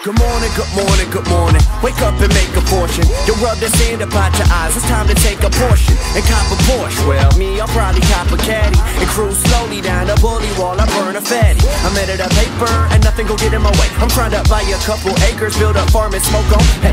Good morning, good morning, good morning. Wake up and make a fortune. You'll rub the sand about your eyes. It's time to take a portion and cop a Porsche. Well, me, I'll probably cop a caddy and cruise slowly down the bully while I burn a fatty. I'm at a paper and nothing gon' get in my way. I'm trying to buy a couple acres, build a farm and smoke on. Hey,